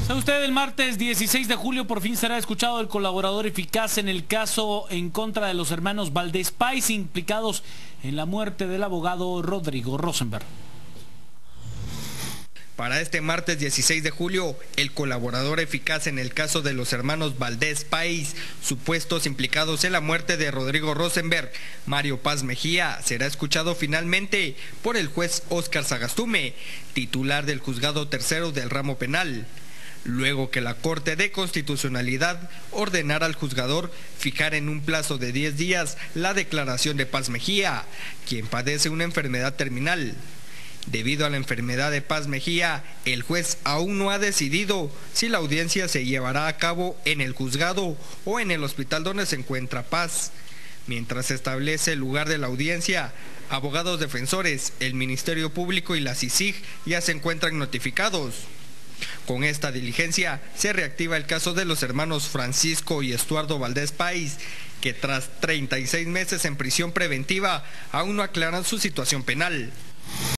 ¿Sabe usted? El martes 16 de julio por fin será escuchado el colaborador eficaz en el caso en contra de los hermanos Valdés Pais, implicados en la muerte del abogado Rodrigo Rosenberg. Para este martes 16 de julio, el colaborador eficaz en el caso de los hermanos Valdés Pais, supuestos implicados en la muerte de Rodrigo Rosenberg, Mario Paz Mejía, será escuchado finalmente por el juez Óscar Sagastume, titular del Juzgado Tercero del Ramo Penal, luego que la Corte de Constitucionalidad ordenara al juzgador fijar en un plazo de 10 días la declaración de Paz Mejía, quien padece una enfermedad terminal. Debido a la enfermedad de Paz Mejía, el juez aún no ha decidido si la audiencia se llevará a cabo en el juzgado o en el hospital donde se encuentra Paz. Mientras se establece el lugar de la audiencia, abogados defensores, el Ministerio Público y la CICIG ya se encuentran notificados. Con esta diligencia se reactiva el caso de los hermanos Francisco y Estuardo Valdés Pais, que tras 36 meses en prisión preventiva aún no aclaran su situación penal.